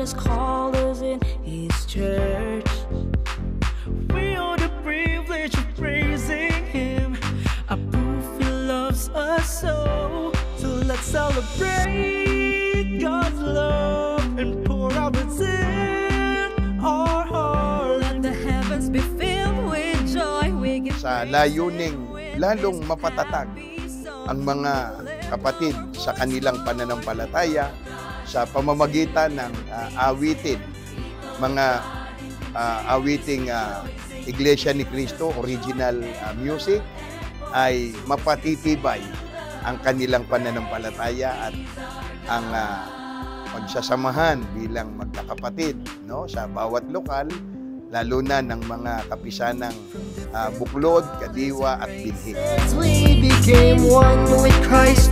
has called us in His church. We are the privilege of praising Him. A proof He loves us so. So let's celebrate God's love and pour out within our heart. Let the heavens be filled with joy. We give Sa layuning lalong mapatatag ang mga kapatid sa kanilang pananampalataya sa pamamagitan ng awitin, mga awiting Iglesia ni Cristo, original music, ay mapatitibay ang kanilang pananampalataya at ang pagsasamahan bilang magkakapatid, no, sa bawat lokal, lalo na ng mga kapisanang Buklod, Kadiwa at Binhi. we became one with Christ.